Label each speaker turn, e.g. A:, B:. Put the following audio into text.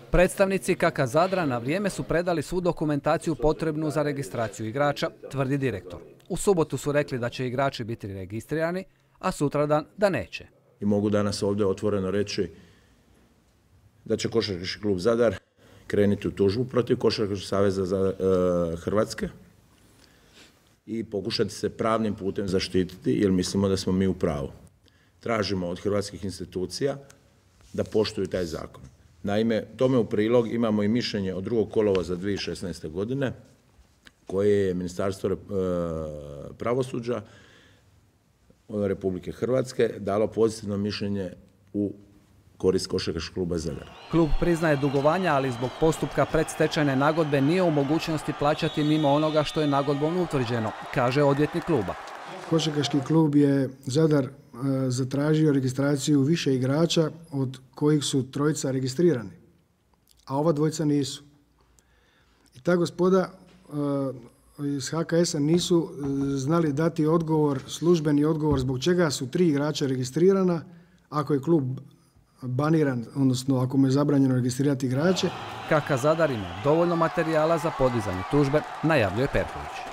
A: Predstavnici KK Zadra na vrijeme su predali svu dokumentaciju potrebnu za registraciju igrača, tvrdi direktor. U subotu su rekli da će igrači biti registrirani, a sutradan da neće.
B: I mogu danas ovdje otvoreno reći da će Košarkaški klub Zadar krenuti u tužbu protiv Košarkaškog saveza Hrvatske i pokušati se pravnim putem zaštititi jer mislimo da smo mi u pravu. Tražimo od hrvatskih institucija da poštuju taj zakon. Naime, tome u prilog imamo i mišljenje od 2. kolovoza 2016. godine koje je Ministarstvo pravosuđa Republike Hrvatske dalo pozitivno mišljenje u korist Košarkaškog kluba Zadar.
A: Klub priznaje dugovanja, ali zbog postupka predstečajne nagodbe nije u mogućnosti plaćati mimo onoga što je nagodbom utvrđeno, kaže odvjetnik kluba.
C: Košarkaški klub je Zadar zatražio registraciju više igrača od kojih su 3 registrirani, a ova 2 nisu. I ta gospoda iz HKS-a nisu znali dati odgovor, službeni odgovor zbog čega su 3 igrača registrirana ako je klub baniran, odnosno ako mu je zabranjeno registrirati igrače.
A: KK Zadar ima dovoljno materijala za podizanje tužbe, najavljuje Perković.